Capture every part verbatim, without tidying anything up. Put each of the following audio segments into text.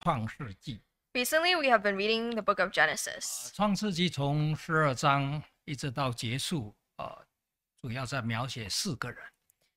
创世纪。 Recently, we have been reading the book of Genesis. 创世纪从十二章一直到结束，呃，主要在描写四个人。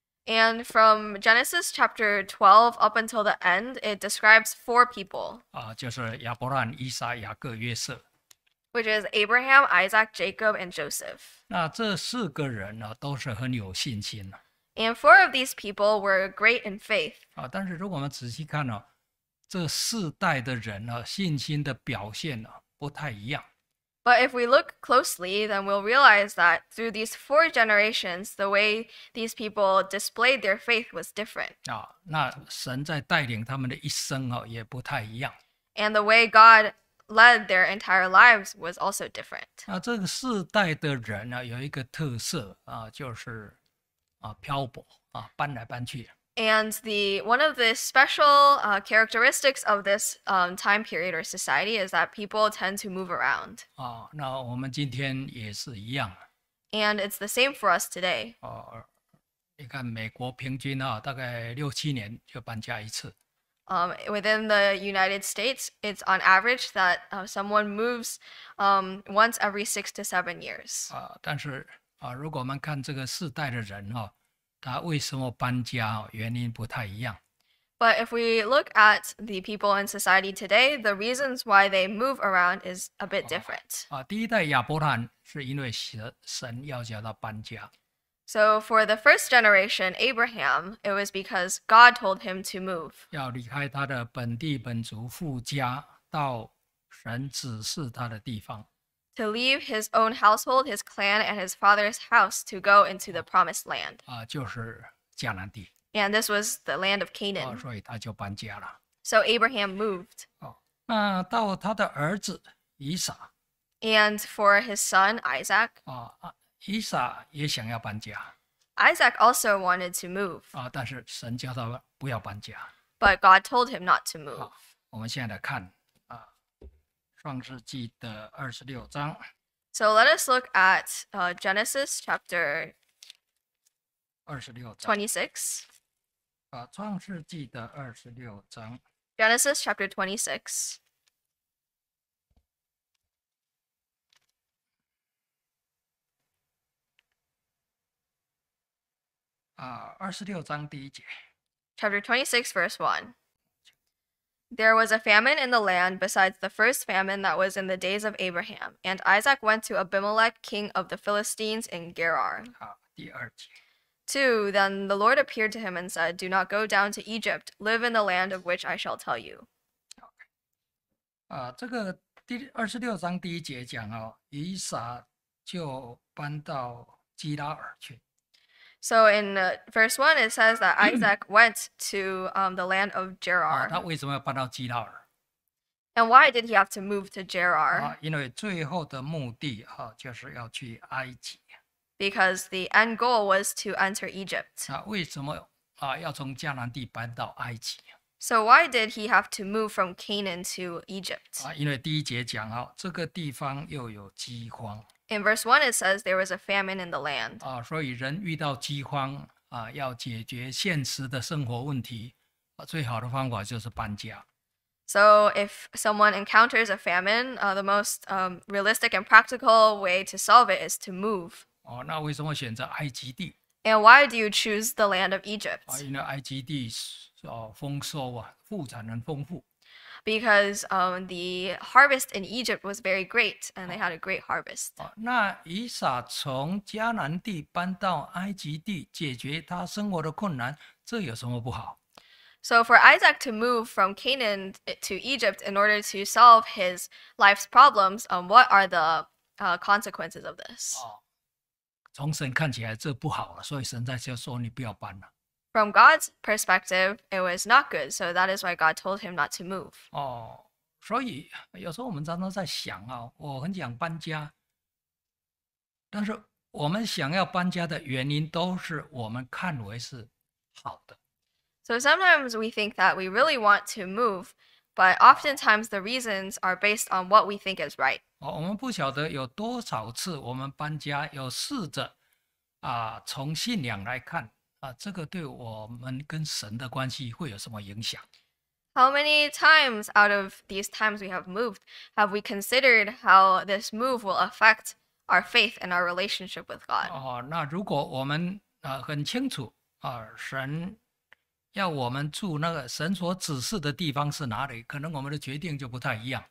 And from Genesis chapter twelve up until the end, it describes four people, 啊、就是亚伯兰、以撒、雅各、约瑟。 which is Abraham, Isaac, Jacob, and Joseph. 那这四个人呢，都是很有信心的。 And four of these people were great in faith. 啊，但是如果我们仔细看呢、这四代的人呢，信心的表现呢不太一样。 But if we look closely, then we'll realize that through these four generations, the way these people displayed their faith was different. 啊，那神在带领他们的一生啊，也不太一样。 And the way God led their entire lives was also different. 那这个四代的人呢，有一个特色啊，就是啊漂泊啊，搬来搬去。 And the one of the special uh, characteristics of this um, time period or society is that people tend to move around. 啊，那我们今天也是一样。 And it's the same for us today. 哦，你看美国平均啊，大概六七年就搬家一次。 Um, within the United States, it's on average that uh, someone moves um, once every six to seven years. 啊，但是啊，如果我们看这个世代的人哈、他为什么搬家、原因不太一样。 But if we look at the people in society today, the reasons why they move around is a bit different. 啊，第一代亚伯兰是因为神神要叫他搬家。 So for the first generation, Abraham, it was because God told him to move. 要离开他的本地本族父家，到神指示他的地方。 To leave his own household, his clan, and his father's house to go into the promised land. 啊，就是迦南地。 And this was the land of 啊， Canaan. 所以他就搬家了。 So Abraham moved. 哦，那到他的儿子以撒。 And for his son, Isaac, 啊啊，以撒也想要搬家。 Isaac also wanted to move, 啊，但是神叫他不要搬家。 but God told him not to move. 好，我们现在来看啊，创世纪的二十六章。 So let us look at uh, Genesis chapter 二十六章 twenty-six. 啊，创世纪的二十六章 Genesis chapter twenty-six. 啊，二十六章第一节。 Chapter twenty-six, verse one. There was a famine in the land besides the first famine that was in the days of Abraham, and Isaac went to Abimelech, king of the Philistines, in Gerar. 好，第二节。 Two, then the Lord appeared to him and said, Do not go down to Egypt, live in the land of which I shall tell you. 啊，这个第二十六章第一节讲哦，以撒就搬到基拉尔去。 So in uh, verse one, it says that Isaac went to um, the land of 啊， Gerar. 他为什么要搬到基拉尔？ And why did he have to move to Gerar? 啊，因为最后的目的哈、就是要去埃及。 Because the end goal was to enter Egypt. 啊，为什么啊要从迦南地搬到埃及？ So why did he have to move from Canaan to Egypt? 啊，因为第一节讲啊，这个地方又有饥荒 In verse one, it says there was a famine in the land. 啊，所以人遇到饥荒啊，要解决现实的生活问题啊，最好的方法就是搬家。 So if someone encounters a famine, uh, the most um, realistic and practical way to solve it is to move. 哦，那为什么选择埃及地？ And why do you choose the land of 啊， Egypt? 因为埃及地是哦丰收啊，物产很丰富 Because um, the harvest in Egypt was very great, and they had a great harvest. 啊。那以撒从迦南地搬到埃及地，解决他生活的困难，这有什么不好？ So for Isaac to move from Canaan to Egypt in order to solve his life's problems, um, what are the uh, consequences of this? 哦，从神看起来这不好了，所以神在就说你不要搬了。 From God's perspective, it was not good, so that is why God told him not to move. 哦，所以有时候我们常常在想啊，我很想搬家，但是我们想要搬家的原因都是我们看为是好的。 So sometimes we think that we really want to move, but oftentimes the reasons are based on what we think is right. 哦，我们不晓得有多少次我们搬家有试着啊，从信仰来看啊，这个对我们跟神的关系会有什么影响？ How many times out of these times we have moved have we considered how this move will affect our faith and our relationship with God? 哦，那如果我们呃很清楚啊，神要我们住那个神所指示的地方是哪里，可能我们的决定就不太一样。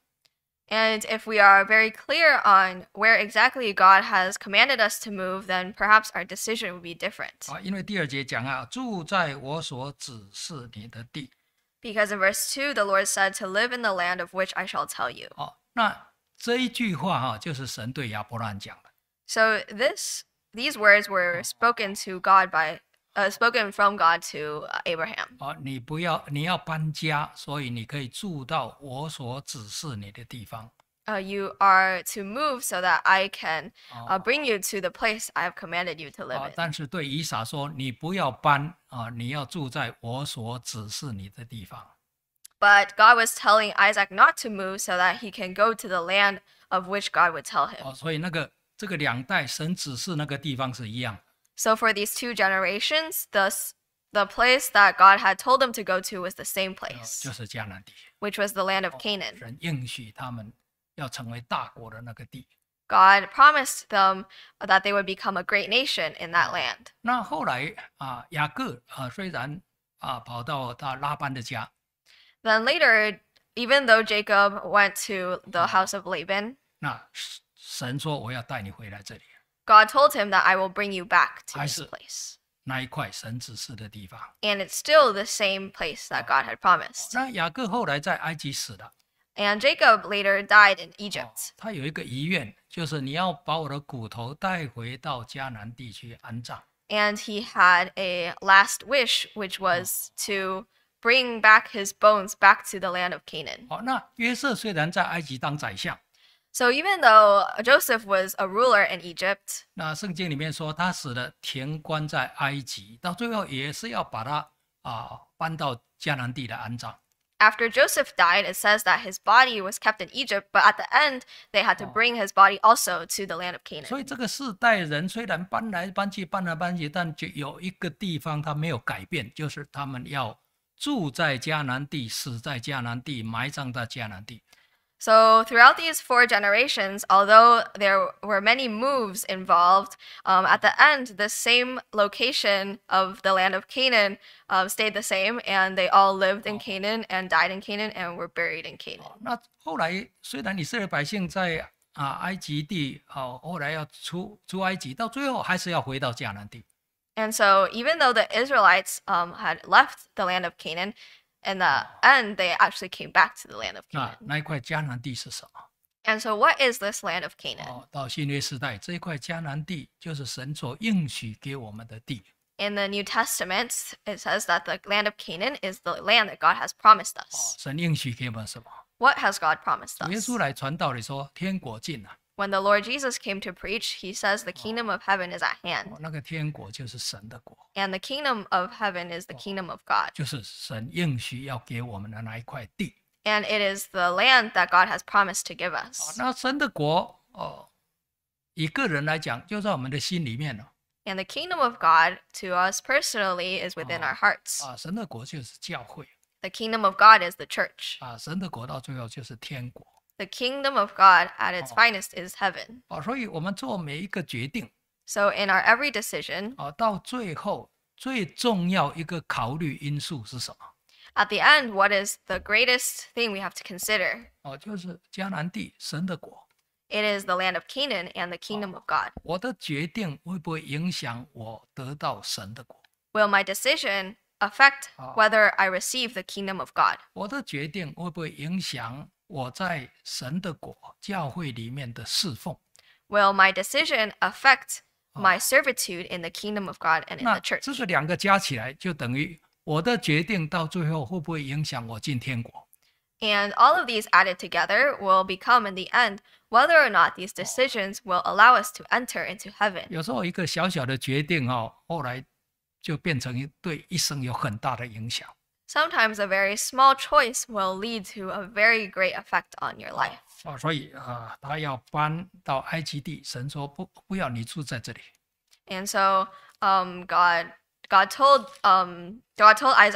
And if we are very clear on where exactly God has commanded us to move, then perhaps our decision would be different. 啊，因为第二节讲啊，住在我所指示你的地。 Because in verse two, the Lord said to live in the land of which I shall tell you. 哦，那这一句话哈、就是神对亚伯拉罕讲的。 So this these words were spoken to God by uh, spoken from God to uh, Abraham. 哦，你不要，你要搬家，所以你可以住到我所指示你的地方。 Uh, you are to move so that I can uh, 哦， bring you to the place I have commanded you to live 啊 in. 但是对以撒说，你不要搬啊，你要住在我所指示你的地方。 But God was telling Isaac not to move so that he can go to the land of which God would tell him. 哦，所以那个这个两代神指示那个地方是一样的。 So for these two generations, the s- the place that God had told them to go to was the same 呃 place, 就是迦南地。 which was the land of 哦 Canaan. 神应许他们要成为大国的那个地。 God promised them that they would become a great nation in that land. 那后来啊，雅各啊，虽然啊跑到他拉班的家， Then later, even though Jacob went to the house of Laban, 那神说我要带你回来这里， God told him that I will bring you back to I this see. place. 那一块神指示的地方。 And it's still the same place that God had promised. 那雅各后来在埃及死了。 And Jacob later died in 哦 Egypt. 他有一个遗愿，就是你要把我的骨头带回到迦南地去安葬。 And he had a last wish, which was to bring back his bones back to the land of Canaan. 好，那约瑟虽然在埃及当宰相， So even though Joseph was a ruler in Egypt, 那圣经里面说他死了，停棺在埃及，到最后也是要把他啊搬到迦南地来安葬。 after Joseph died, it says that his body was kept in Egypt, but at the end, they had to bring his body also to the land of 所 Canaan. 以这个世代人虽然搬来搬去，搬来搬去，但就有一个地方他没有改变，就是他们要住在迦南地，死在迦南地，埋葬在迦南地。 So throughout these four generations, although there were many moves involved, um, at the end, the same location of the land of Canaan um, stayed the same, and they all lived in Canaan and died in Canaan and were buried in Canaan. 哦那后来虽然以色列百姓在啊埃及地，哦，后来要出出埃及，到最后还是要回到迦南地。 And so, even though the Israelites um, had left the land of Canaan, in the end, they actually came back to the land of 那 Canaan. 那一块迦南地是什么？ And so, what is this land of Canaan? 哦，到新约时代，这一块迦南地就是神所应许给我们的地。 In the New Testament, it says that the land of Canaan is the land that God has promised 哦， us. 神应许给我们什么？ What has God promised 主耶 us? 稣来传道的说，天国近了。 When the Lord Jesus came to preach, he says the kingdom of heaven is at 哦 hand. 那个天国就是神的国， And the kingdom of heaven is the kingdom of God. 就是神应许要给我们的那一块地。 And it is the land that God has promised to give 哦， us. 那神的国哦，以个人来讲，就在我们的心里面了。 And the kingdom of God to us personally is within our hearts. 啊，神的国就是教会 The kingdom of God is the church. 啊，神的国到最后就是天国 The kingdom of God at its finest is heaven. 啊，所以我们做每一个决定 So in our every decision, 啊，到最后最重要一个考虑因素是什么？ at the end, what is the greatest thing we have to consider? 哦，就是迦南地神的国。 It is the land of Canaan and the kingdom of God. 我的决定会不会影响我得到神的国？ Will my decision affect whether I receive the kingdom of God? 我的决定会不会影响我在神的国教会里面的侍奉？ Will my decision affect my servitude in the kingdom of God and in 那 the church? 这个两个加起来，就等于我的决定到最后会不会影响我进天国？ And all of these added together will become, in the end, whether or not these decisions will allow us to enter into heaven. 有时候一个小小的决定哦，后来就变成一对一生有很大的影响。 Sometimes a very small choice will lead to a very great effect on your life. 啊，所以啊，他要搬到埃及地，神说不，不要你住在这里。 And so, um, God, God told, um, God told Isaac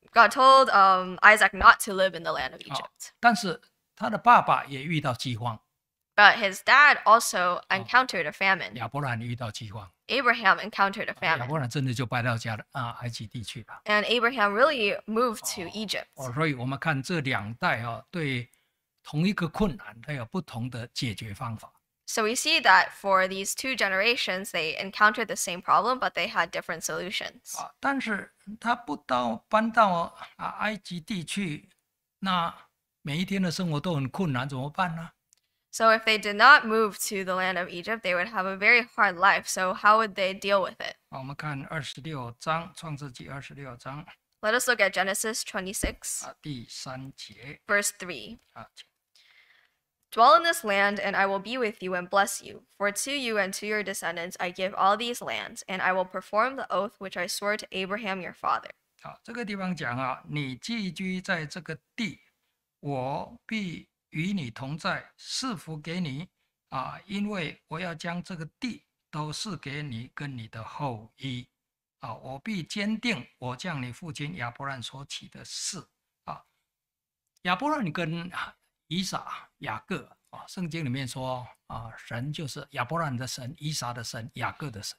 God told um, Isaac not to live in the land of 啊、 Egypt. 但是他的爸爸也遇到饥荒， But his dad also encountered a famine. 亚伯兰遇到饥荒， Abraham encountered a 亚 famine. 伯兰真的就搬到加了啊埃及地去了。 And Abraham really moved to Egypt. 哦，所以我们看这两代啊，对同一个困难，它有不同的解决方法。 So we see that for these two generations, they encountered the same problem, but they had different solutions. 啊，但是他不到搬到啊埃及地去，那每一天的生活都很困难，怎么办呢？ So if they did not move to the land of Egypt, they would have a very hard life. So how would they deal with it? 啊，我们看二十六章创世纪二十六章 Let us look at Genesis twenty-six, 啊第三节 verse three. 啊，请 Dwell in this land, and I will be with you and bless you. For to you and to your descendants I give all these lands, and I will perform the oath which I swore to Abraham your father. 好，这个地方讲啊，你寄居在这个地，我必与你同在，赐福给你啊，因为我要将这个地都赐给你跟你的后裔啊，我必坚定我将你父亲亚伯兰所起的事啊。亚伯兰跟以撒、雅各啊，圣经里面说啊，神就是亚伯兰的神、以撒的神、雅各的神。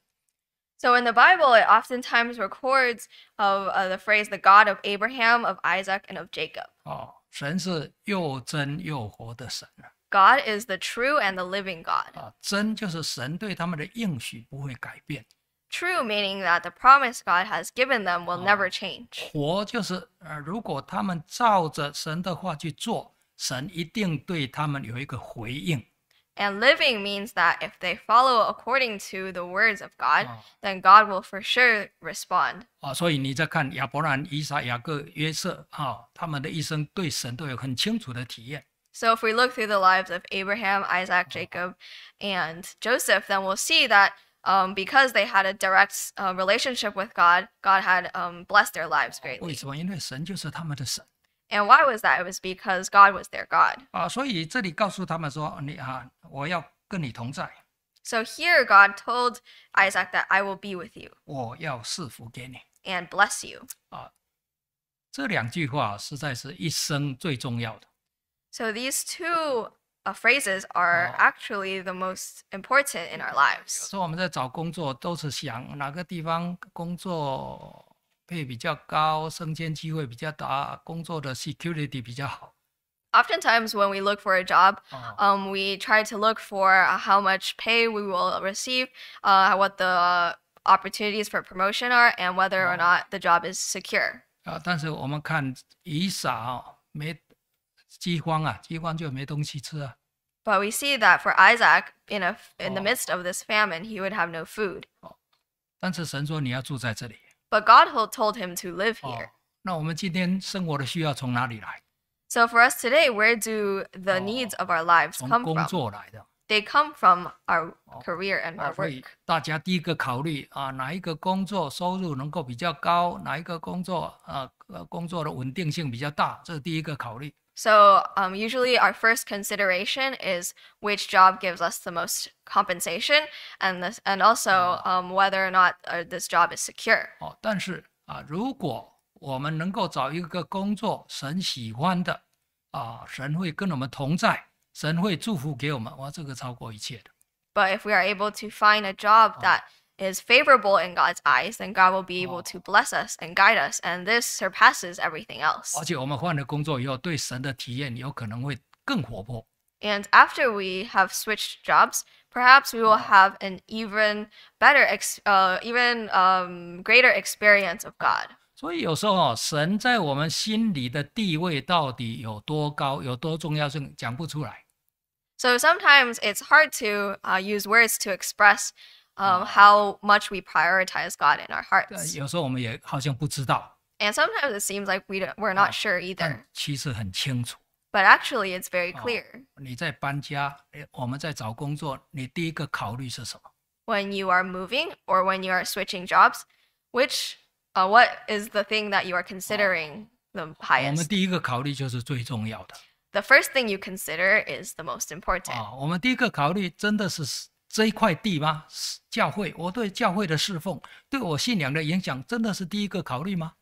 So in the Bible, it oftentimes records of uh, the phrase the God of Abraham, of Isaac, and of Jacob. 哦，神是又真又活的神啊！ God is the true and the living God. 啊，真就是神对他们的应许不会改变， True meaning that the promise God has given them will never change. 活就是呃，如果他们照着神的话去做，神一定对他们有一个回应。 And living means that if they follow according to the words of God, 啊 then God will for sure respond. 啊，所以你在看亚伯兰、以撒、雅各、约瑟啊，他们的一生对神都有很清楚的体验。 So if we look through the lives of Abraham, Isaac, Jacob, and Joseph, then we'll see that um, because they had a direct uh, relationship with God, God had um, blessed their lives 为 greatly. 什么？因为神就是他们的神 And why was that? It was because God was their God. 啊，所以这里告诉他们说，你啊，我要跟你同在， So here God told Isaac that I will be with you 我要赐福给你。 and bless you. 这两句话实在是一生最重要的。 So these two uh, phrases are Oh. actually the most important in our 有 lives. 时候我们在找工作，都是想哪个地方工作配比较高，升迁机会比较大，工作的 security 比较好。 Oftentimes, when we look for a job, 啊、 um, we try to look for uh, how much pay we will receive, uh, what the opportunities for promotion are, and whether or Oh. not the job is secure. 啊，但是我们看以撒啊，没饥荒啊，饥荒就没东西吃啊。 But we see that for Isaac, in a in the Oh. midst of this famine, he would have no food. 但是神说你要住在这里。 But God ho- told him to live 哦 here. 那我们今天生活的需要从哪里来？ So for us today, where do the Oh. needs of our lives 从 come 工 from? 作来的。 They come from our Oh. career and 啊， our 所以 work. 大家第一个考虑啊，哪一个工作收入能够比较高，哪一个工作啊，呃，工作的稳定性比较大，这是第一个考虑。 So um, usually our first consideration is which job gives us the most compensation, and this, and also um, whether or not uh, this job is secure. 哦，但是啊，如果我们能够找一个工作，神喜欢的啊，神会跟我们同在，神会祝福给我们，哇，这个超过一切的。 But if we are able to find a job that is favorable in God's eyes, then God will be able to bless us and guide us, and this surpasses everything else. 而且我们换了工作以后，对神的体验有可能会更活泼。 And after we have switched jobs, perhaps we will have an even better, ex- uh, even um, greater experience of God. 所以有时候哦，神在我们心里的地位到底有多高，有多重要性，讲不出来。 So sometimes it's hard to uh, use words to express um, how much we prioritize God in our 但 hearts. 有时候我们也好像不知道， And sometimes it seems like we don't, we're not sure either. 但其实很清楚。 But actually, it's very 哦 clear. 你在搬家，诶我们在找工作，你第一个考虑是什么？ When you are moving or when you are switching jobs, which uh, what is the thing that you are considering the 我们 highest? 第一个考虑就是最重要的 The first thing you consider is the most important. 啊。我们第一个考虑真的是这一块地吗？是教会，我对教会的侍奉，对我信仰的影响，真的是第一个考虑吗？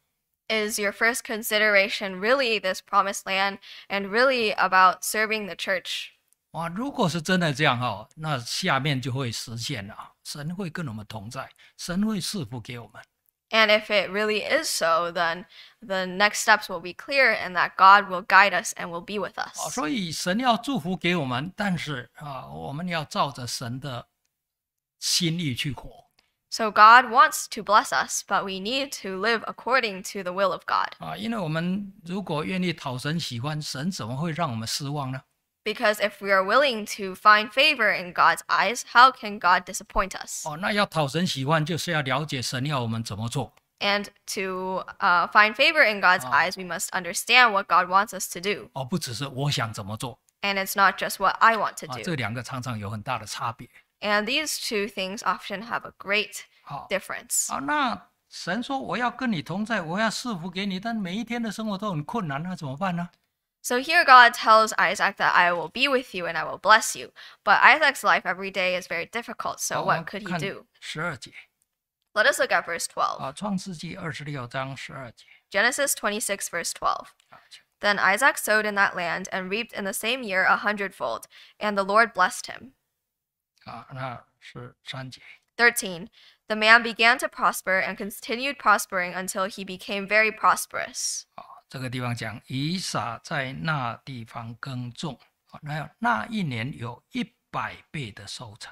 Is your first consideration really this promised land and really about serving the church? 啊，如果是真的这样哦，那下面就会实现了，神会跟我们同在，神会赐福给我们。 And if it really is so, then the next steps will be clear and that God will guide us and will be with 啊， us. 所以神要祝福给我们，但是啊，我们要照着神的心意去活。 So God wants to bless us, but we need to live according to the will of God. 啊，因为我们如果愿意讨神喜欢，神怎么会让我们失望呢？ Because if we are willing to find favor in God's eyes, how can God disappoint us? 哦，那要讨神喜欢，就是要了解神要我们怎么做。 And to uh, find favor in God's Oh. eyes, we must understand what God wants us to do. 而不只是我想怎么做。 And it's not just what I want to 啊， do. 这两个常常有很大的差别。 And these two things often have a great 好， difference. 啊，那神说我要跟你同在，我要赐福给你，但每一天的生活都很困难，那怎么办呢？ So here God tells Isaac that I will be with you and I will bless you. But Isaac's life every day is very difficult. So 好，我 what 们 could he 看 do? 十二节 Let us look at verse twelve. 啊，创世纪二十六章十二节 Genesis twenty-six, verse twelve. 啊，请 Then Isaac sowed in that land and reaped in the same year a hundredfold, and the Lord blessed him. 啊，那是三节 thirteen. The man began to prosper and continued prospering until he became very prosperous. 啊，这个地方讲以撒在那地方耕种，啊，那有那一年有一百倍的收成。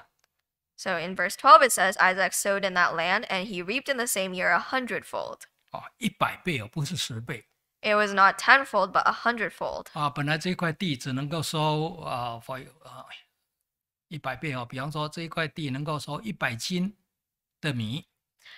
So in verse twelve, it says, Isaac sowed in that land, and he reaped in the same year a hundredfold. 啊，一百倍哦，不是十倍 It was not tenfold, but a hundredfold. 啊。本来这块地只能够收啊，否啊一百倍哦。比方说这一块地能够收一百斤的米，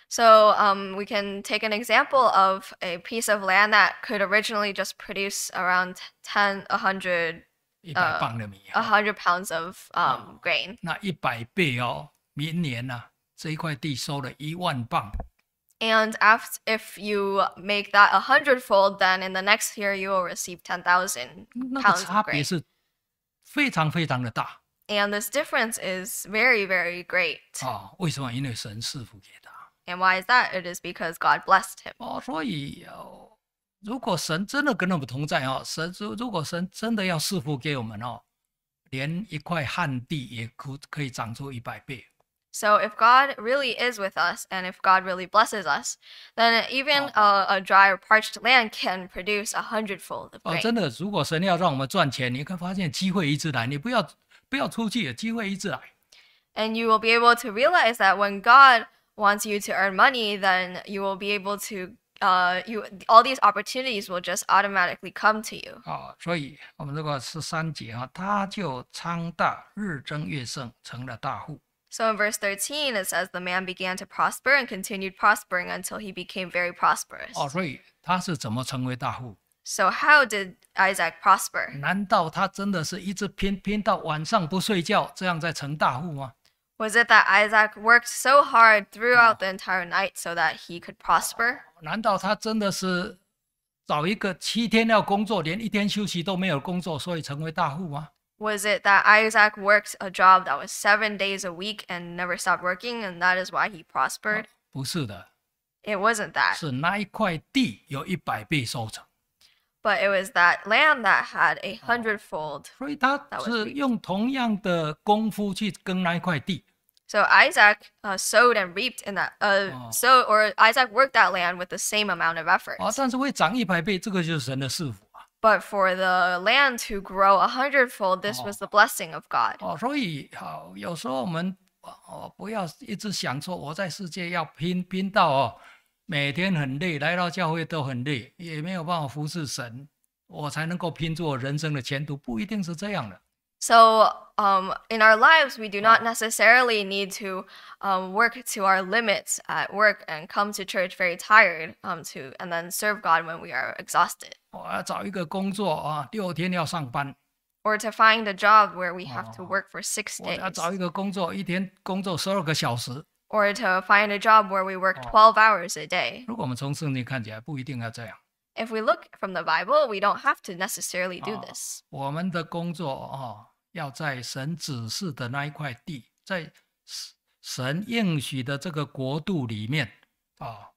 So um, we can take an example of a piece of land that could originally just produce around ten, a hundred, 一百磅的米 a 啊。 hundred pounds of um, grain. 那一百倍哦，明年呢、啊、这一块地收了一万磅 And after, if you make that a hundredfold, then in the next year you will receive ten thousand 那个 pounds 差 of 别 grain. 是非常非常的大 And this difference is very, very great. 啊。为什么？因为神赐福给他 And why is that? It is because God blessed him. 哦。所以哦，如果神真的跟我们同在哦，神如如果神真的要赐福给我们哦，连一块旱地也可可以长出一百倍。 So if God really is with us, and if God really blesses us, then even a, a dry or parched land can produce a hundredfold of 哦， grain. 真的，如果神要让我们赚钱，你会发现机会一直来，你不要不要出去，机会一直来。 And you will be able to realize that when God wants you to earn money, then you will be able to, uh, you all these opportunities will just automatically come to you. 啊、所以我们这个十三节啊，他就昌大，日增月盛，成了大户。 So in verse thirteen, it says, The man began to prosper and continued prospering until he became very prosperous. 哦，所以他是怎么成为大户？ So how did Isaac prosper? 难道他真的是一直拼拼到晚上不睡觉，这样在成大户吗？ Was it that Isaac worked so hard throughout the entire night so that he could prosper? 难道他真的是找一个七天要工作，连一天休息都没有工作，所以成为大户吗？ Was it that Isaac worked a job that was seven days a week and never stopped working, and that is why he prospered? 不是的， It wasn't that. 是那一块地有一百倍收成， But it was that land that had a hundredfold. 所以他 That was 是 reaped. 用同样的功夫去耕那一块地。 So Isaac uh, sowed and reaped in that. Uh, Oh. so or Isaac worked that land with the same amount of effort. 啊，但是会长一百倍，这个就是神的赐福啊。 But for the land to grow a hundredfold, this was the blessing of God. 哦，所以好，有时候我们哦不要一直想说我在世界要拼拼到哦，每天很累，来到教会都很累，也没有办法服侍神，我才能够拼出我人生的前途，不一定是这样的。 So, um, in our lives, we do not necessarily need to um, work to our limits at work and come to church very tired um, to and then serve God when we are exhausted, 我要找一个工作啊，六天要上班； or to find a job where we have to Oh. work for six 我要 days, 找一个工作，一天工作十二个小时。 or to find a job where we work Oh. twelve hours a day. 如果我们从圣经看起来，不一定要这样。 If we look from the Bible, we don't have to necessarily do Oh. this. 我们的工作啊，要在神指示的那一块地，在神应许的这个国度里面啊，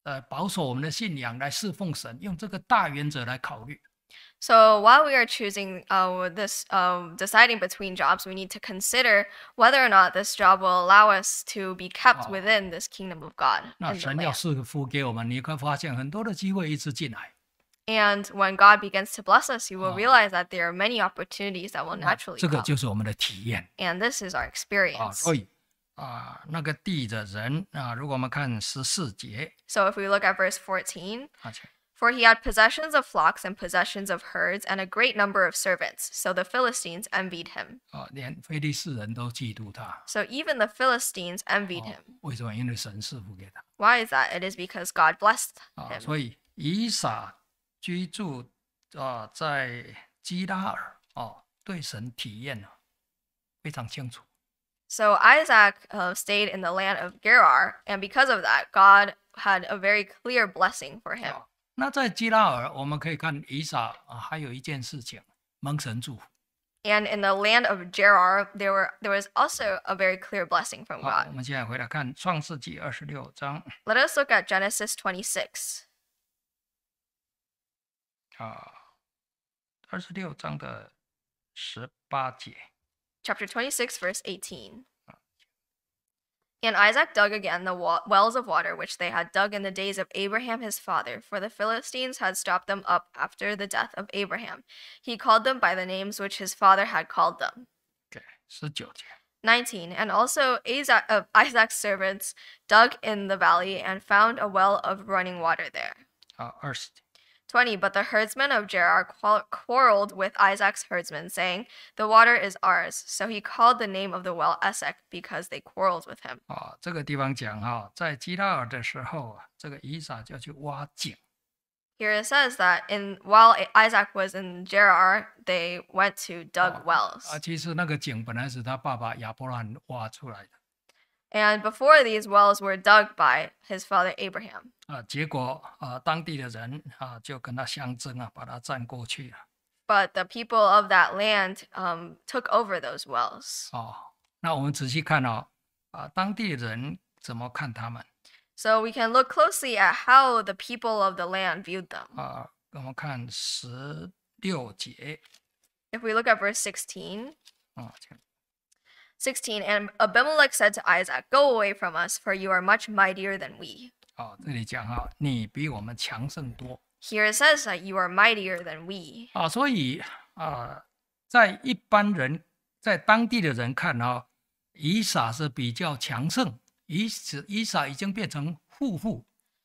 呃保守我们的信仰来侍奉神，用这个大原则来考虑。 So while we are choosing uh, this, uh, deciding between jobs, we need to consider whether or not this job will allow us to be kept Oh. within this kingdom of God 那 in the 神要 land. 赐福给我们，你会发现很多的机会一直进来。 And when God begins to bless us, you will Oh. realize that there are many opportunities that will 那 naturally 这个 come. 就是我们的体验 And this is our 啊。 experience. 所以啊，那个地的人啊，如果我们看十四节， So if we look at verse fourteen, 而且 for he had possessions of flocks and possessions of herds and a great number of servants. So the Philistines envied him. 啊，连非利士人都嫉妒他。 So even the Philistines envied 哦 him. 为什么？因为神赐福给他 Why is that? It is because God blessed 啊。 him. 所以以撒居住啊在基拉尔哦，对神体验啊非常清楚。 So Isaac uh, stayed in the land of Gerar, and because of that, God had a very clear blessing for him. 啊那在基拉尔，我们可以看以撒啊，还有一件事情，蒙神祝福。 And in the land of Gerar, there were there was also a very clear blessing from 好，我 God. 们现在回来看创世纪二十六章 Let us look at Genesis twenty-six. 啊，二十六章的十八节。 Chapter twenty-six, verse eighteen. And Isaac dug again the wa- wells of water which they had dug in the days of Abraham his father, for the Philistines had stopped them up after the death of Abraham. He called them by the names which his father had called them. 对，十九节。 nineteen. And also Isaac, uh, Isaac's servants dug in the valley and found a well of running water there. 啊，二十节。 twenty. But the herdsmen of Gerar quar- quarreled with Isaac's herdsmen, saying, the water is ours. So he called the name of the well Esek, because they quarreled with him. 啊，这个地方讲哈，在基拉尔的时候啊，这个以撒就去挖井 Here it says that in while Isaac was in Gerar, they went to dug wells. 啊。其实那个井本来是他爸爸亚伯兰挖出来的 And before these wells were dug by his father Abraham. 啊，结果啊，当地的人啊就跟他相争啊，把他占过去了。 But the people of that land um, took over those wells. 哦，那我们仔细看哦，啊，当地人怎么看他们 So we can look closely at how the people of the land viewed them. 啊？我们看十六节 If we look at verse sixteen, 啊，这个 sixteen, and Abimelech said to Isaac, go away from us, for you are much mightier than we. 哦，这里讲哈，你比我们强盛多 Here it says that you are mightier than we. 啊，所以啊，在一般人在当地的人看啊，以撒是比较强盛，以撒以撒已经变成富户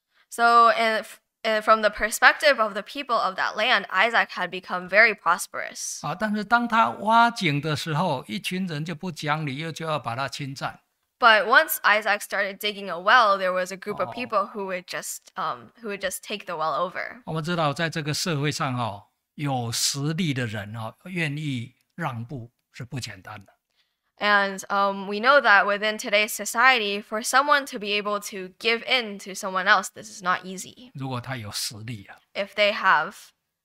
So, in, in, from the perspective of the people of that land, Isaac had become very prosperous. 啊，但是当他挖井的时候，一群人就不讲理，又就要把他侵占。 But once Isaac started digging a well, there was a group of Oh. people who would just um, who would just take the well over. 我们知道，在这个社会上哦，有实力的人哦，愿意让步是不简单的。 And um, we know that within today's society, for someone to be able to give in to someone else, this is not easy. 如果他有实力啊， If they have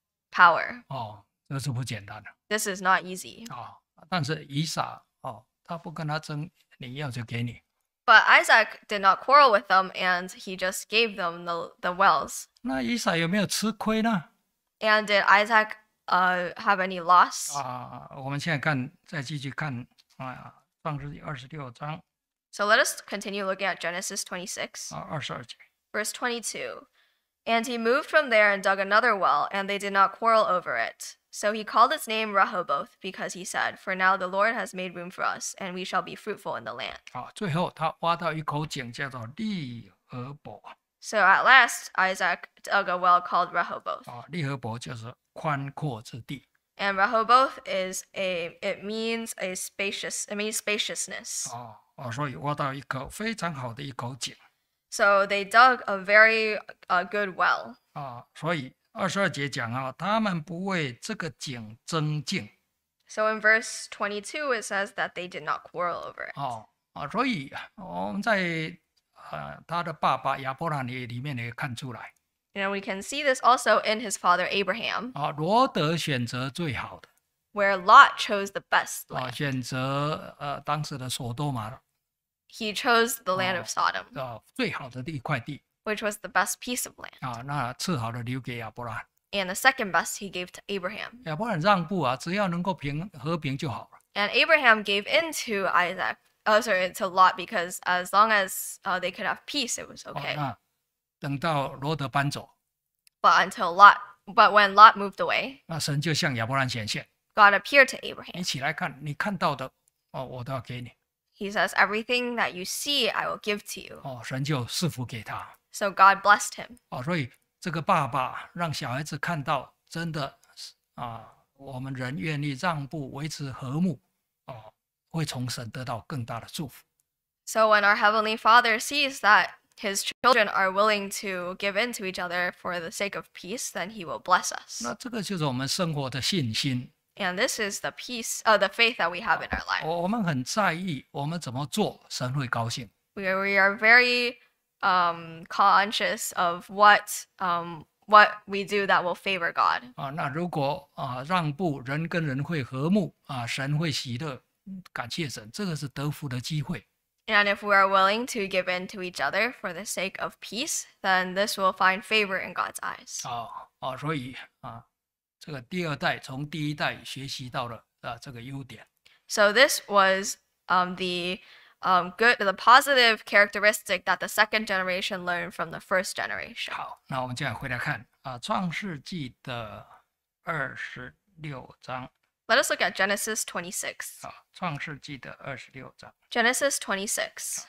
power, 哦，这是不简单的 this is not easy. 哦。但是以撒哦，他不跟他争，你要就给你。 But Isaac did not quarrel with them, and he just gave them the, the wells. 那以撒有没有吃亏呢？ And did Isaac uh, have any loss? 啊，我们现在看，再继续看啊，创世纪二十六章 So let us continue looking at Genesis twenty-six. 啊二十二节。 Verse twenty-two. And he moved from there and dug another well, and they did not quarrel over it. So he called its name Rehoboth, because he said, for now the Lord has made room for us, and we shall be fruitful in the land. 啊，最后他挖到一口井，叫做利和伯 So at last Isaac dug a well called Rehoboth. 啊，利和伯就是宽阔之地 And Rehoboth is a it means a spacious it means spaciousness. 啊啊，所以挖到一口非常好的一口井 So they dug a very uh, good well. 啊，所以二十二节讲啊，他们不为这个井争竞 So in verse twenty-two it says that they did not quarrel over it. 啊啊，所以我们在呃他的爸爸亚伯拉罕也里面也看出来 And we can see this also in his father Abraham, 啊，罗德选择最好的 where Lot chose the best 啊， land. 选择呃当时的索多玛 He chose the land Oh. of Sodom, 啊最好的一块地 which which was the best piece of land. 啊，那次好的留给亚伯兰。 And the second best he gave to Abraham. 亚伯兰让步啊，只要能够平和平就好了。 And Abraham gave in to Isaac, oh sorry, to Lot, because as long as uh, they could have peace, it was 哦， okay. 那等到罗德搬走， But until Lot, but when Lot moved away, 那神就向亚伯兰显现， God appeared to 你 Abraham. 起来看，你看到的哦，我都要给你。 He says, everything that you see, I will give to you. 哦，神就赐福给他。 So God blessed him. 哦，所以这个爸爸让小孩子看到，真的啊，我们人愿意让步，维持和睦，哦，会从神得到更大的祝福。 So when our Heavenly Father sees that his children are willing to give in to each other for the sake of peace, then he will bless us. 那这个就是我们生活的信心。 And this is the peace, uh, the faith that we have in our life. 我我们很在意我们怎么做，神会高兴。 We are, we are very um, conscious of what um, what we do that will favor God. 啊，那如果啊让步，人跟人会和睦啊，神会喜乐，嗯感谢神，这个是得福的机会。 And if we are willing to give in to each other for the sake of peace, then this will find favor in God's eyes. 啊啊，所以啊，这个第二代从第一代学习到了啊这个优点。 So this was um, the um, good, the positive characteristic that the second generation learned from the first generation. 好，那我们这样回来看啊，《创世纪》的二十六章 Let us look at Genesis twenty-six. 啊，《创世纪》的二十六章。 Genesis twenty-six.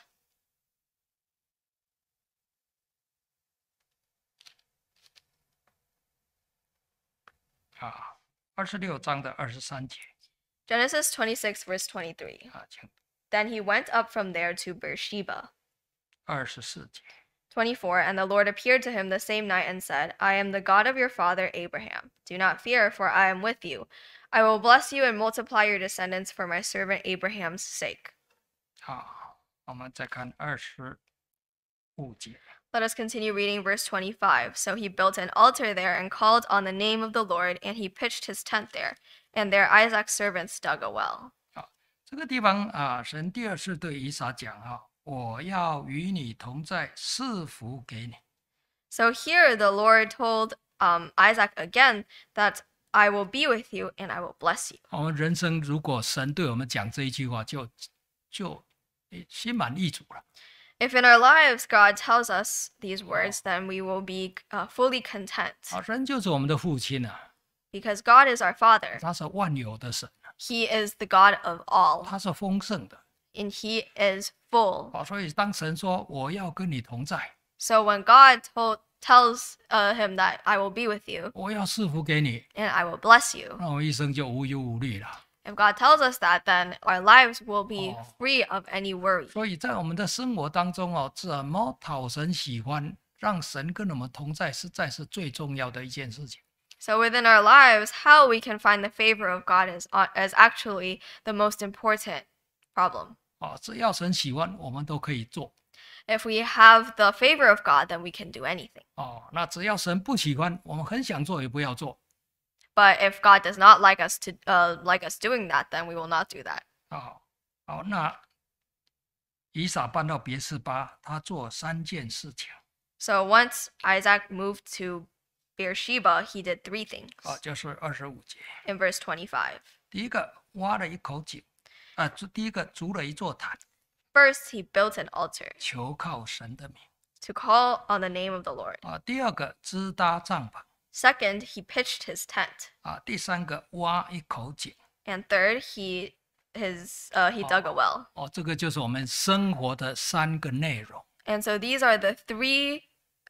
啊，二十六章的二十三节 Genesis twenty-six, verse twenty-three. 啊，请 Then he went up from there to Beersheba. 二十四节 twenty-four. And the Lord appeared to him the same night and said, I am the God of your father Abraham. Do not fear, for I am with you. I will bless you and multiply your descendants for my servant Abraham's sake. 啊，我们再看二十五节 Let us continue reading verse twenty-five. So he built an altar there and called on the name of the Lord, and he pitched his tent there. And there Isaac's servants dug a well. 这个地方啊，神第二次对以撒讲啊，我要与你同在，赐福给你。 So here the Lord told um, Isaac again that I will be with you and I will bless you. 我们人生如果神对我们讲这一句话，就就诶心满意足了。 If in our lives God tells us these words, then we will be uh, fully content. 啊，神就是我们的父亲啊， Because God is our Father. 他是万有的神， He is the God of all, 他是丰盛的。 and He is full. 啊，所以当神说我要跟你同在， So when God told, tells uh, him that I will be with you 我要赐福给你， and I will bless you, 那我一生就无忧无虑了。 if God tells us that, then our lives will be Oh. free of any worry. 所以在我们的生活当中哦，怎么讨神喜欢，让神跟我们同在，实在是最重要的一件事情。 So within our lives, how we can find the favor of God is, uh, is actually the most important problem. 啊，只要神喜欢，我们都可以做。 If we have the favor of God, then we can do anything. 哦，那只要神不喜欢，我们很想做也不要做。 But if God does not like us to uh, like us doing that, then we will not do that. 哦，好，那以撒搬到别是巴，他做三件事情。 So once Isaac moved to Beersheba, he did three things. 啊，就是二十五节。 In verse twenty-five. 第一个挖了一口井，啊，这第一个筑了一座坛， First, he built an altar 求靠神的名。 to call on the name of the Lord. 啊，第二个支搭帐篷。 Second, he pitched his tent. 啊，第三个挖一口井。 And third, he his uh, he dug a well. 哦，这个就是我们生活的三个内容。 And so these are the three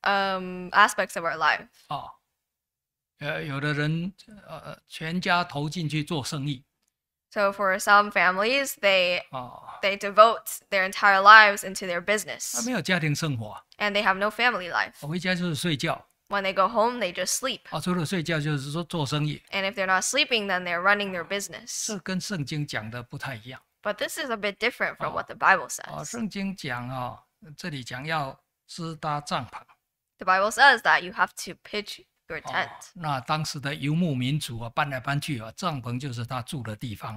um, aspects of our life. 哦，呃，有的人呃全家投进去做生意。 So for some families, they 哦， they devote their entire lives into their 他 business, 没有家庭生活， and they have no family life. 回家就是睡觉。 When they go home, they just sleep. 啊，除了睡觉就是说做生意， And if they're not sleeping, then they're running their business. 这跟圣经讲的不太一样。 But this is a bit different from Oh. what the Bible 啊， says. 圣经讲啊，这里讲要支搭帐篷。 The Bible says that you have to pitch your 哦 tent. 那当时的游牧民族啊，搬来搬去啊，帐篷就是他住的地方。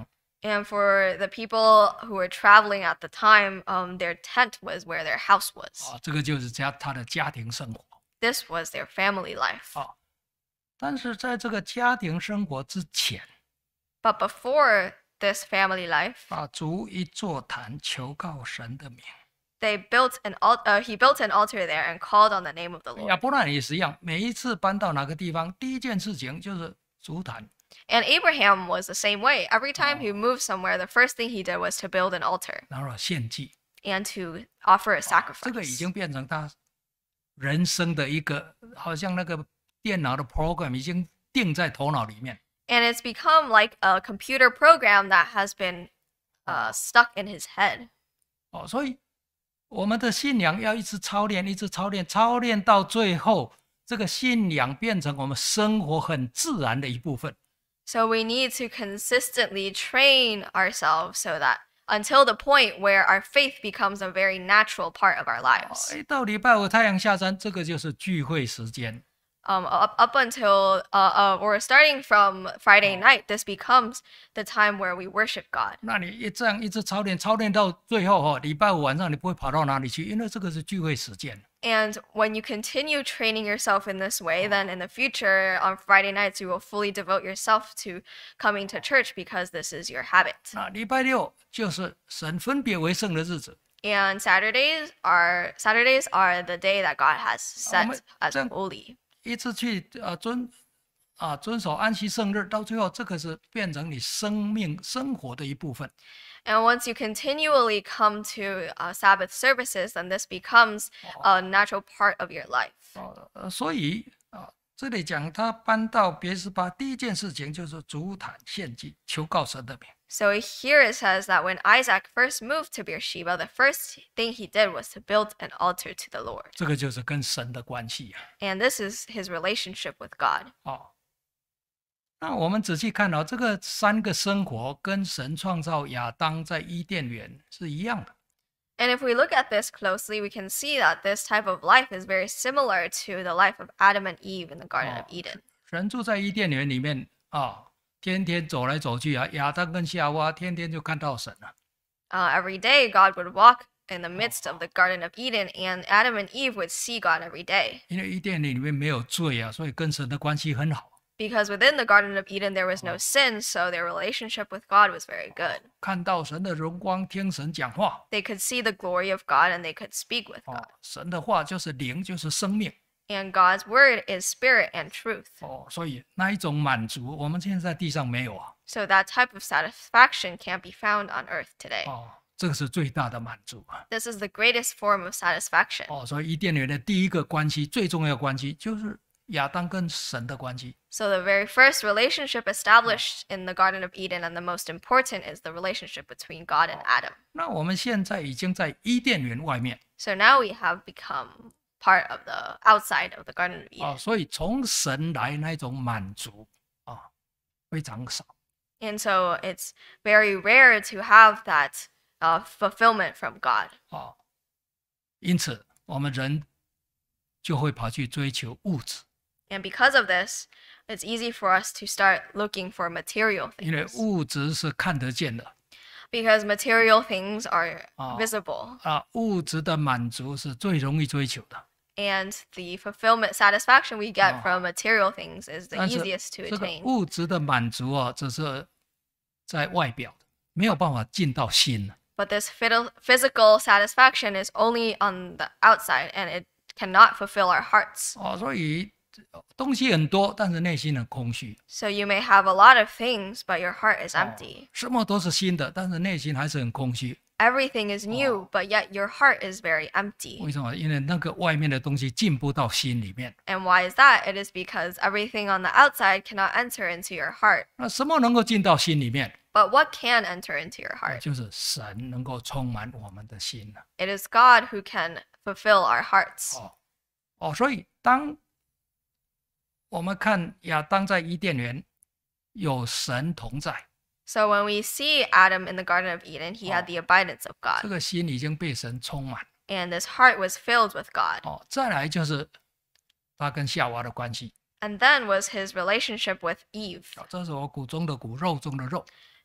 And for the people who were traveling at the time, um, their tent was where their house was. 啊，这个就是家他的家庭生活。 This was their family life. 啊，但是在这个家庭生活之前， But before this family life, 啊，逐一座坛求告神的名。 they built an al- uh, he built an altar there and called on the name of the 亚 Lord. 伯拉罕也是一样，每一次搬到哪个地方，第一件事情就是筑坛。 And Abraham was the same way. Every time he moved somewhere, the first thing he did was to build an altar 然后献祭， and to offer a 这个已 sacrifice. 经变成他人生的一个，好像那个电脑的 program 已经定在头脑里面。 And it's become like a computer program that has been uh, stuck in his head. 哦，所以我们的信仰要一直操练，一直操练，操练到最后，这个信仰变成我们生活很自然的一部分。 So we need to consistently train ourselves so that until the point where our faith becomes a very natural part of our lives. 哎，到礼拜五太阳下山，这个就是聚会时间。 Um, up, up until, uh, uh, or starting from Friday night, this becomes the time where we worship God. 那你一这样一直操练，操练到最后哦，礼拜五晚上你不会跑到哪里去，因为这个是聚会时间。 And when you continue training yourself in this way, then in the future, on Friday nights, you will fully devote yourself to coming to church because this is your habit. 那礼拜六就是神分别为圣的日子。 And Saturdays are Saturdays are the day that God has set Um, as then- holy. 一直去呃遵啊遵守安息圣日，到最后这个是变成你生命生活的一部分。 And once you continually come to uh, Sabbath services, then this becomes a natural part of your life. 哦，呃，所以啊，这里讲他搬到别是巴，第一件事情就是筑坛献祭，求告神的名。 So here it says that when Isaac first moved to Beersheba, the first thing he did was to build an altar to the Lord. 这个就是跟神的关系啊。 And this is his relationship with God. 哦，那我们仔细看到、这个三个生活跟神创造亚当在伊甸园是一样的。 And if we look at this closely, we can see that this type of life is very similar to the life of Adam and Eve in the Garden of Eden. 神住在伊甸园里面啊，天天走来走去啊，亚当跟夏娃天天就看到神了。 Uh, every day, God would walk in the midst of the Garden of Eden, and Adam and Eve would see God every day. 因为伊甸园里面没有罪啊，所以跟神的关系很好。 Because within the Garden of Eden, there was no sin, so their relationship with God was very good. 看到神的荣光，听神讲话。 They could see the glory of God and they could speak with 哦 God.， 神的话就是灵，就是生命。 And God's word is spirit and truth. 哦，所以那一种满足，我们现在在地上没有啊。 So that type of satisfaction can't be found on earth today. 哦，这个是最大的满足啊。 This is the greatest form of satisfaction. 哦，所以伊甸园的第一个关系，最重要的关系就是亚当跟神的关系。 So the very first relationship established in the Garden of Eden and the most important is the relationship between God and Adam. 那我们现在已经在伊甸园外面 So now we have become part of the outside of the Garden of 啊， Eden. 所以从神来那种满足啊，非常少。 And so it's very rare to have that uh, fulfillment from God. 啊，因此我们人就会跑去追求物质， And because of this, it's easy for us to start looking for material 因为 things. 物质是看得见的 Because material things are Oh. visible. 啊，物质的满足是最容易追求的。 And the fulfillment, satisfaction we get Oh. from material things is the 但是 easiest to 这个 attain. 物质的满足啊，只是在外表的，没有办法进到心的。 But this fiddle- physical satisfaction is only on the outside and it cannot fulfill our hearts. 哦，所以东西很多，但是内心很空虚。 So you may have a lot of things, but your heart is 哦 empty. 什么都是新的，但是内心还是很空虚。 Everything is new, but yet your heart is very empty. 为什么？因为那个外面的东西进不到心里面。 And why is that? It is because everything on the outside cannot enter into your heart. 那什么能够进到心里面？ But what can enter into your 啊 heart? 就是神能够充满我们的心了。 It is God who can fulfill our hearts. 哦哦，所以当我们看亚当在伊甸园有神同在， So when we see Adam in the Garden of Eden, he had the abundance of 这 God. 个心已经被神充满。 And his heart was filled with God. 哦，再来就是他跟夏娃的关系。 And then was his relationship with Eve. 啊，这是我骨中的骨，肉中的肉。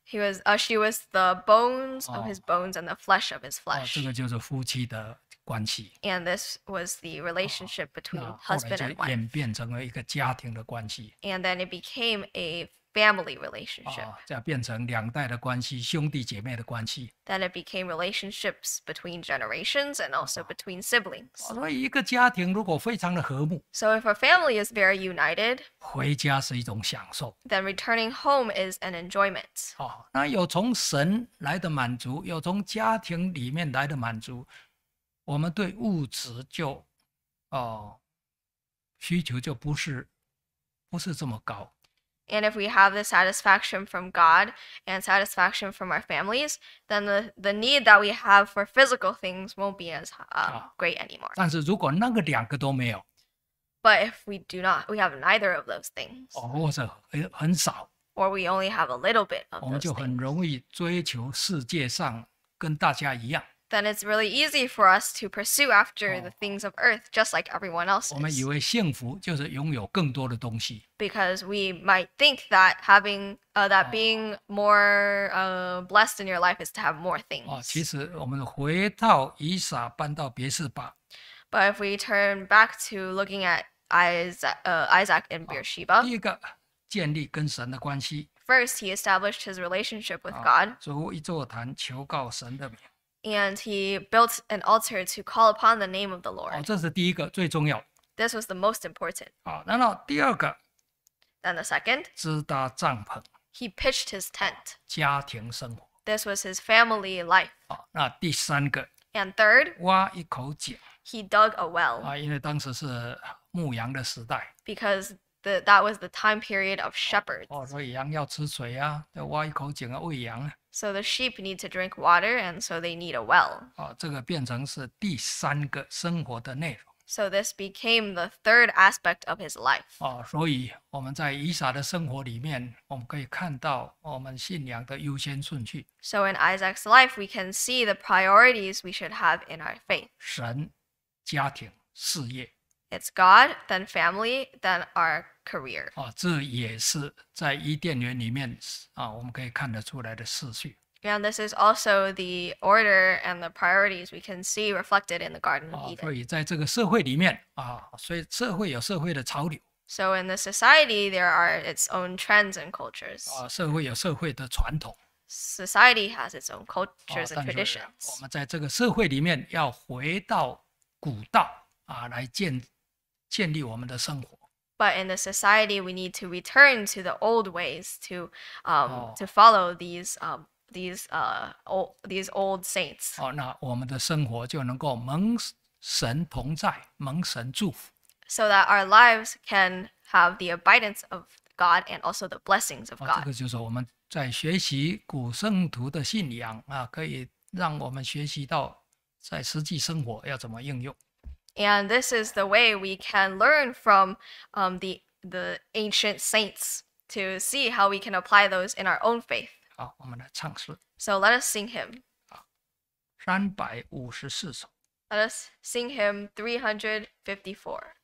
He was, uh, she was the bones of 哦 his bones and the flesh of his 哦，这 flesh. 个就是夫妻的关系。 And this was the relationship between 那后来 husband 就 and wife. 演变成了一个家庭的关系 And then it became a family relationship. 啊，这样变成两代的关系，兄弟姐妹的关系。 Then it became relationships between generations and also between siblings. 所以一个家庭如果非常的和睦， So if a family is very united, 回家是一种享受 then returning home is an enjoyment. 哦。那有从神来的满足，有从家庭里面来的满足，我们对物质就哦需求就不是不是这么高。 And if we have the satisfaction from God and satisfaction from our families, then the, the need that we have for physical things won't be as uh, Ah. great anymore. 但是如果那个两个都没有， But if we do not, we have neither of those things, 哦，或者很很少， or we only have a little bit of 我们 those 就很 things, 容易追求世界上跟大家一样。 then it's really easy for us to pursue after Oh. the things of earth just like everyone else 我们以 is. 为幸福就是拥有更多的东西， Because we might think that having, uh, that Oh. being more uh, blessed in your life is to have more 哦， things. 其实我们回到以撒搬到别是巴， But if we turn back to looking at Isaac, uh, Isaac and 第 Beersheba, 一个建立跟神的关系， first he established his relationship with 啊 God, 筑一座坛求告神的名， and he built an altar to call upon the name of the 哦， Lord. 这是第一个最重要。 This was the most important. 啊，然后第二个 Then the second, 支搭帐篷， he pitched his tent. 家庭生活。 This was his family life. 啊，那第三个 And third, 挖一口井 he dug a well 啊，因为当时是牧羊的时代， because the, that was the time period of shepherds. 哦，所以羊要吃水啊，要挖一口井啊喂羊啊， So the sheep need to drink water, and so they need a well. 啊，这个变成是第三个生活的内容。 So this became the third aspect of his life. 哦，所以我们在以撒的生活里面，我们可以看到我们信仰的优先顺序： So in Isaac's life, we can see the priorities we should have in our faith. 神、家庭、事业。 It's God, then family, then our career. 啊，这也是在伊甸园里面啊，我们可以看得出来的次序。 And this is also the order and the priorities we can see reflected in the Garden of 啊，所 Eden. 以在这个社会里面啊，所以社会有社会的潮流 So in the society, there are its own trends and cultures. 啊，社会有社会的传统 Society has its own 啊， cultures and 但是我 traditions. 们在这个社会里面要回到古道啊，来建建立我们的生活。 But in the society, we need to return to the old ways to um, Oh. to follow these um, these uh old, these old saints, 哦，那我们的生活就能够蒙神同在，蒙神祝福。 so that our lives can have the abidance of God and also the blessings of 啊，这 God. 个就是我们在学习古圣徒的信仰啊，可以让我们学习到在实际生活要怎么应用。 And this is the way we can learn from um, the the ancient saints to see how we can apply those in our own faith. 好，我们来唱诗 So let us sing hymn. 三百五十四首。 Let us sing hymn three hundred fifty-four.